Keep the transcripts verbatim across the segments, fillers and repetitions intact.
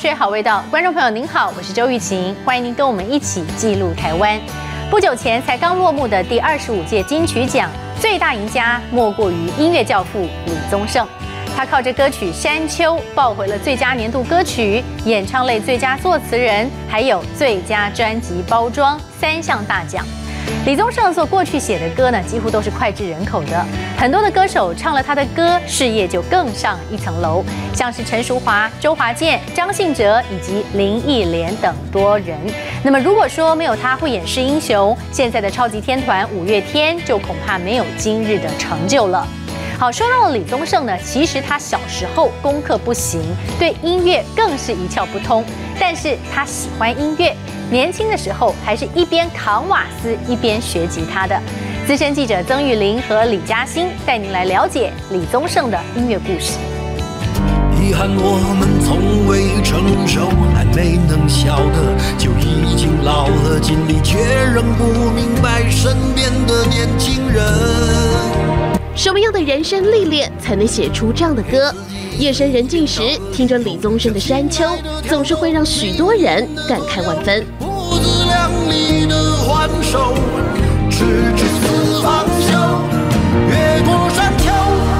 水好味道，观众朋友您好，我是周玉琴，欢迎您跟我们一起记录台湾。不久前才刚落幕的第二十五届金曲奖，最大赢家莫过于音乐教父李宗盛。他靠着歌曲《山丘》抱回了最佳年度歌曲、演唱类最佳作词人，还有最佳专辑包装三项大奖。李宗盛所过去写的歌呢，几乎都是脍炙人口的。很多的歌手唱了他的歌，事业就更上一层楼，像是陈淑桦、周华健、张信哲以及林忆莲等多人。那么如果说没有他慧眼识英雄，现在的超级天团五月天就恐怕没有今日的成就了。好，说到了李宗盛呢，其实他小时候功课不行，对音乐更是一窍不通，但是他喜欢音乐。年轻的时候还是一边扛瓦斯一边学吉他的。资深记者曾玉玲和李嘉欣带您来了解李宗盛的音乐故事。 遗憾我们从未成熟，还没能晓得就已经老了，尽力却仍不明白身边的年轻人。 什么样的人生历练才能写出这样的歌？夜深人静时，听着李宗盛的《山丘》，总是会让许多人感慨万分。 不自量力的还手，直至四方休，越过山丘。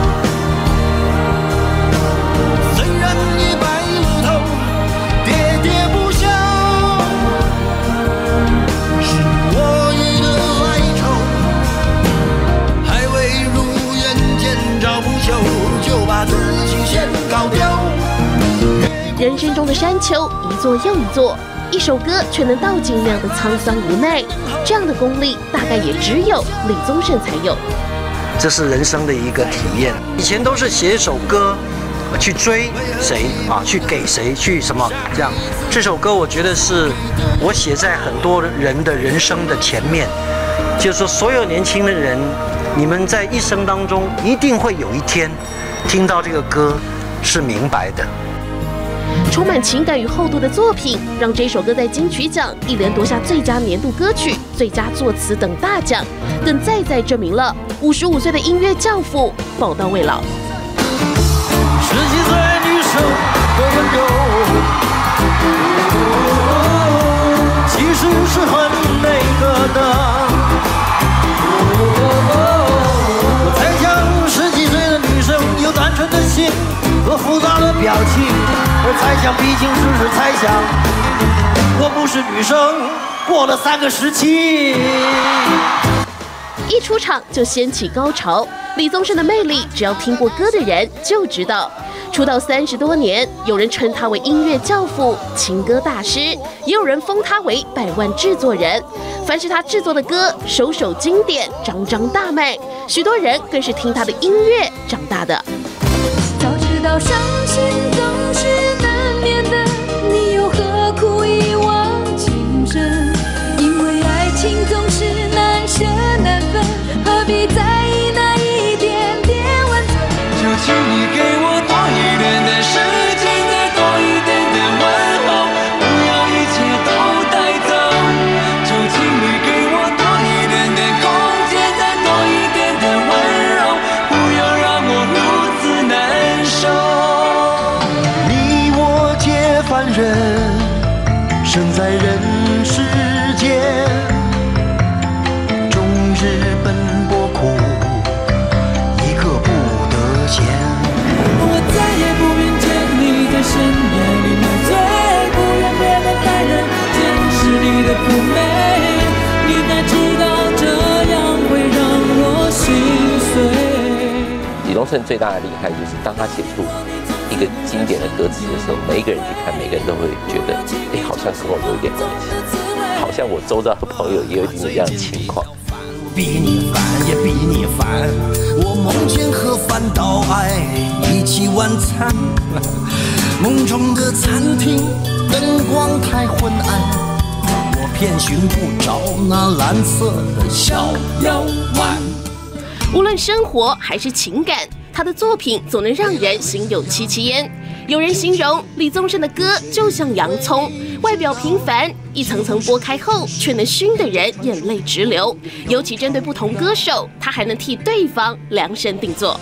虽然已白了头，喋喋不休，是我予的哀愁，还未如愿见着不朽，就把自己先搞丢。 人生中的山丘一座又一座，一首歌却能道尽那样的沧桑无奈，这样的功力大概也只有李宗盛才有。 这是人生的一个体验。以前都是写一首歌，去追谁啊，去给谁，去什么这样。这首歌我觉得是我写在很多人的人生的前面，就是说所有年轻的人，你们在一生当中一定会有一天听到这个歌是明白的。 充满情感与厚度的作品，让这首歌在金曲奖一连夺下最佳年度歌曲、最佳作词等大奖，更再再证明了五十五岁的音乐教父宝刀未老。 十几岁女生的温柔，其实是很那个的。我猜想十几岁的女生有单纯的心和复杂的表情，而猜想毕竟只是猜想，我不是女生，过了三个时期。 一出场就掀起高潮，李宗盛的魅力，只要听过歌的人就知道。出道三十多年，有人称他为音乐教父、情歌大师，也有人封他为百万制作人。凡是他制作的歌，首首经典，张张大卖，许多人更是听他的音乐长大的。 早知道伤心总是难免的，你又何苦一往情深？因为爱情总是难舍难分，何必在意那一点点温存？ 就请你给我多一点的时间，再多一点的问候，不要一切都带走。就请你给我多一点的空间，再多一点的温柔，不要让我如此难受。 你我皆凡人，生在人世间，终日奔波苦，一刻不得闲。 我再也不愿见你在深夜里买醉，不愿别的男人见识你的妩媚，你该知道这样会让我心碎。 李宗盛最大的厉害就是，当他写出一个经典的歌词的时候，每一个人去看，每个人都会觉得，哎，好像跟我有一点关系，好像我周遭的朋友也有一点这样的情况。 比你烦也比你烦，我梦见和饭岛爱一起晚餐，梦中的餐厅灯光太昏暗，我偏寻不着那蓝色的小药丸。 无论生活还是情感，他的作品总能让人心有戚戚焉。有人形容李宗盛的歌就像洋葱，外表平凡，一层层剥开后却能熏得人眼泪直流。尤其针对不同歌手，他还能替对方量身定做。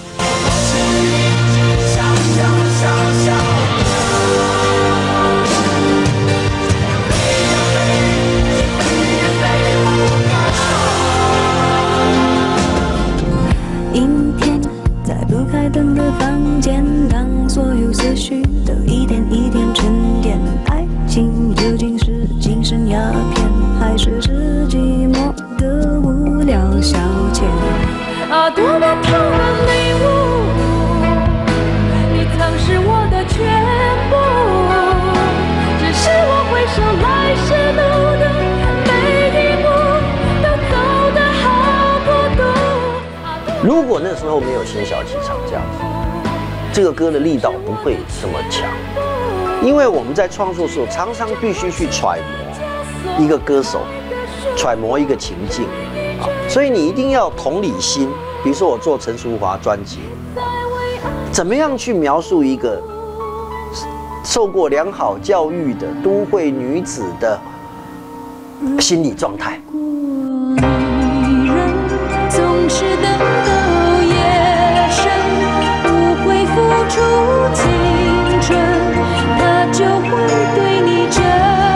啊，多么痛的领悟，你曾是我的全部，只是我回首来时路的每一步都走得好孤独。 如果那时候没有新小剧场这样子，这个歌的力道不会这么强，因为我们在创作的时候常常必须去揣摩一个歌手，揣摩一个情境啊，所以你一定要同理心。比如说我做陈淑华专辑，怎么样去描述一个受过良好教育的都会女子的心理状态？ 女人总是等到夜深，不会付出青春，他就会对你真。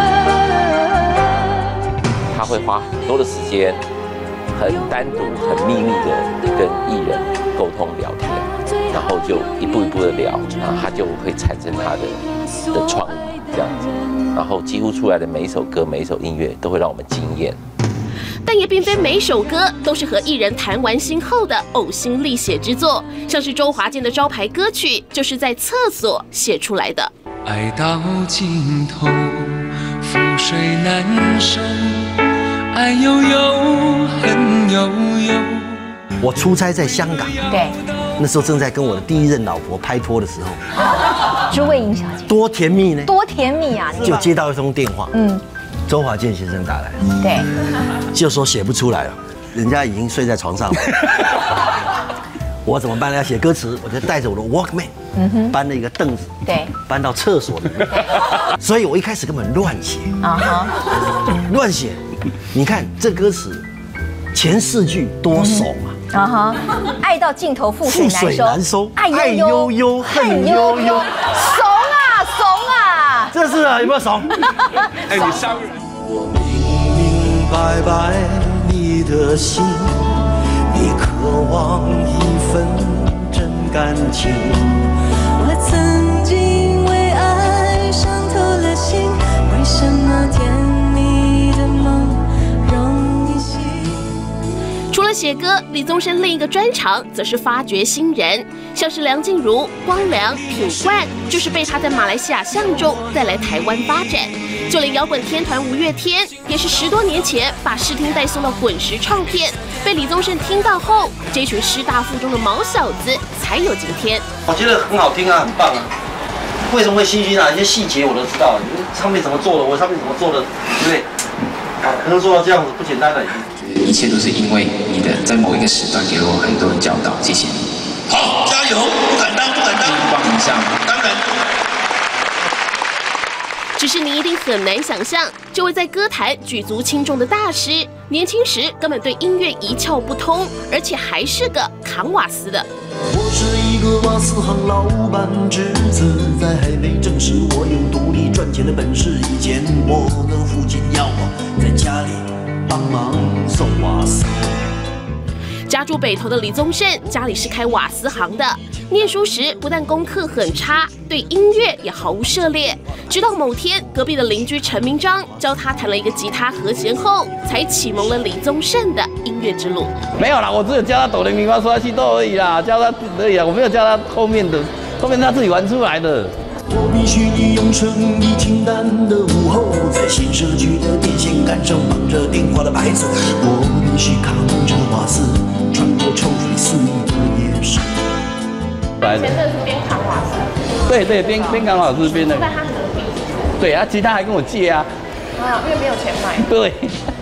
他会花很多的时间，很单独、很秘密的跟艺人沟通聊天，然后就一步一步的聊，然后他就会产生他的的创意这样子，然后几乎出来的每一首歌、每一首音乐都会让我们惊艳。 但也并非每首歌都是和艺人谈完心后的呕心沥血之作，像是周华健的招牌歌曲，就是在厕所写出来的。 爱到尽头，覆水难收，爱悠悠，恨悠悠。 我出差在香港， 对， 那时候正在跟我的第一任老婆拍拖的时候， 朱慧莹小姐， 多甜蜜呢！ 多甜蜜啊！ 就接到一通电话， 嗯， 周华健先生打来， 对， 就说写不出来了，人家已经睡在床上了。我怎么办呢？要写歌词，我就带着我的 Walkman， 嗯哼，搬了一个凳子， 对， 搬到厕所里面。所以我一开始根本乱写， 啊哈， 乱写。你看这歌词前四句多怂啊！ 啊哈，爱到尽头覆水覆水难收， 爱悠悠恨悠悠，怂啊怂啊！ 这是啊，有没有怂？ 哎，你上。 我明明白白你的心，你渴望一份真感情。 我曾经为爱伤透了心，为什么甜蜜的梦容易醒？ 除了写歌，李宗盛另一个专长则是发掘新人，像是梁静茹、光良、品冠，就是被他在马来西亚相中带来台湾发展。就连摇滚天团五月天，也是十多年前把试听带送到滚石唱片，被李宗盛听到后，这群师大附中的毛小子才有今天。 我觉得很好听啊，很棒啊。为什么会心虚啊？一些细节我都知道，唱片怎么做的，我唱片怎么做的，对不对？啊，能做到这样子不简单的。 一切都是因为你的在某一个时段给了我很多的教导，谢谢你。 好，加油！不敢当，不敢当。 光影像， 当然。 只是你一定很难想象，这位在歌坛举足轻重的大师，年轻时根本对音乐一窍不通，而且还是个扛瓦斯的。 我是一个瓦斯行老板之子，在还没证实我有独立赚钱的本事以前，我的父亲要我在家里帮忙送瓦斯。 家住北投的李宗盛，家里是开瓦斯行的。念书时不但功课很差，对音乐也毫无涉猎。直到某天，隔壁的邻居陈明章教他弹了一个吉他和弦后，才启蒙了李宗盛的音乐之路。 没有啦，我只有教他哆来咪发嗦西哆而已啦，教他而已啦，我没有教他后面的，后面他自己玩出来的。 我必须利用生意清淡的午后，在新社区的电线杆上绑着电话的牌子，我必须扛着瓦斯，穿过臭水寺的夜市。 前阵是边扛瓦斯， 对对，边边扛瓦斯边的。 在他隔壁。 对啊，吉他还跟我借啊。 啊，因为没有钱买。 对。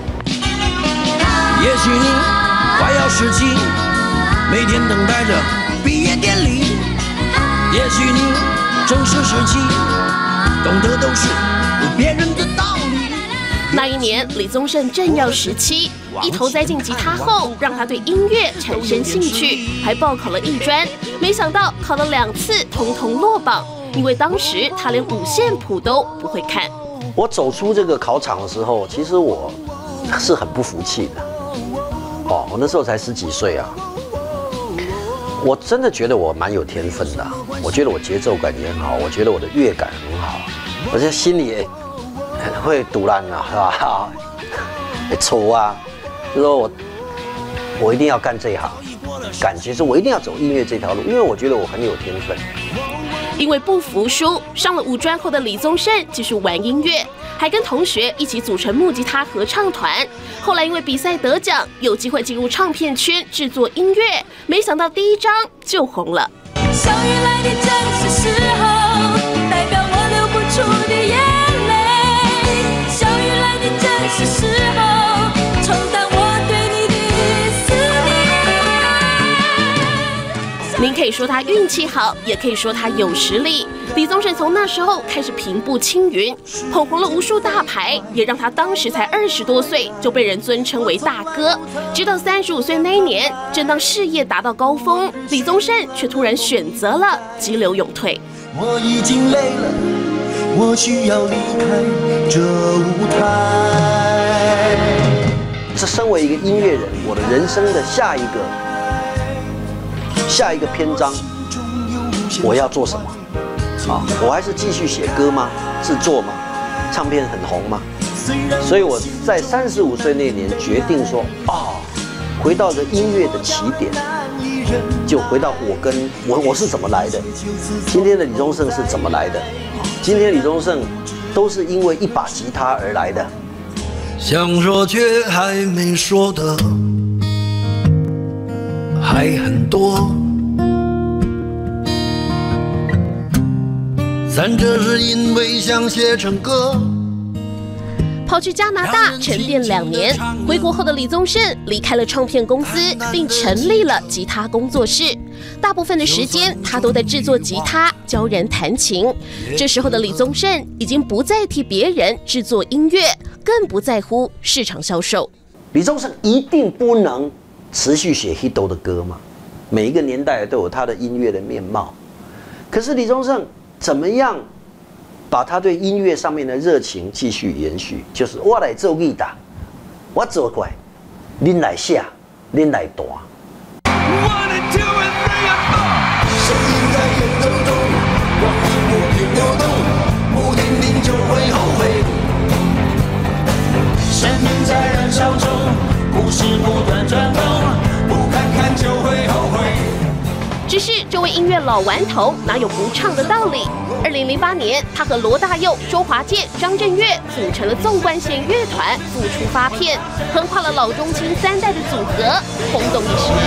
也许你快要十七，每天等待着毕业典礼。也许你正是十七，懂得都是别人的道理。 那一年，李宗盛正要十七，一头栽进吉他后，让他对音乐产生兴趣，还报考了艺专。没想到考了两次，统统落榜，因为当时他连五线谱都不会看。 我走出这个考场的时候，其实我是很不服气的。哦，我那时候才十几岁啊，我真的觉得我蛮有天分的，我觉得我节奏感也很好，我觉得我的乐感很好，而且心里也很会赌烂啊，是吧？会愁啊，就说我我一定要干这一行。 感觉是我一定要走音乐这条路，因为我觉得我很有天分。 因为不服输，上了五专后的李宗盛继续玩音乐，还跟同学一起组成木吉他合唱团。后来因为比赛得奖，有机会进入唱片圈制作音乐，没想到第一张就红了。 小雨来的正是时候，代表我流不出的眼泪。小雨来的正是时候，冲淡我对你的思念。 您可以说他运气好，也可以说他有实力。李宗盛从那时候开始平步青云，捧红了无数大牌，也让他当时才二十多岁就被人尊称为大哥。直到三十五岁那一年，正当事业达到高峰，李宗盛却突然选择了急流勇退。 我已经累了，我需要离开这舞台。 这身为一个音乐人，我的人生的下一个下一个篇章，我要做什么？啊，我还是继续写歌吗？制作吗？唱片很红吗？所以我在三十五岁那年决定说，啊，回到这音乐的起点，就回到我跟我我是怎么来的，今天的李宗盛是怎么来的？今天李宗盛都是因为一把吉他而来的。 想说却还没说的还很多。但这是因为想写成歌。 跑去加拿大沉淀两年，回国后的李宗盛离开了唱片公司，并成立了吉他工作室。大部分的时间，他都在制作吉他，教人弹琴。这时候的李宗盛已经不再替别人制作音乐，更不在乎市场销售。 李宗盛一定不能持续写 hit 的歌嘛，每一个年代都有他的音乐的面貌。可是李宗盛怎么样把他对音乐上面的热情继续延续？就是我来做吉他，我做过来，恁来写，恁来弹。 声音在眼中中，光阴不停流动，不听听就会后悔。生命在燃烧中，故事不断转动，不看看就会后悔。 只是这位音乐老顽童哪有不唱的道理？二零零八年，他和罗大佑、周华健、张震岳组成了纵贯线乐团，复出发片，横跨了老中青三代的组合，轰动一时。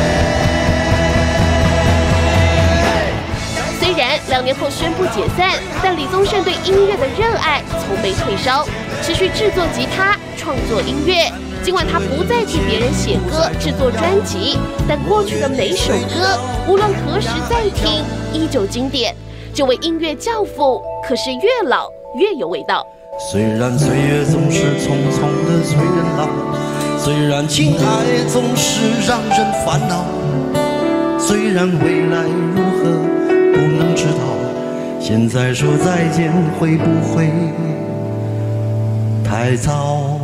虽然两年后宣布解散，但李宗盛对音乐的热爱从没退烧，持续制作吉他、创作音乐。尽管他不再替别人写歌、制作专辑，但过去的每首歌，无论何时再听，依旧经典。这位音乐教父，可是越老越有味道。 虽然岁月总是匆匆的催人老，虽然情爱总是让人烦恼，虽然未来如何不能知道，现在说再见会不会太早？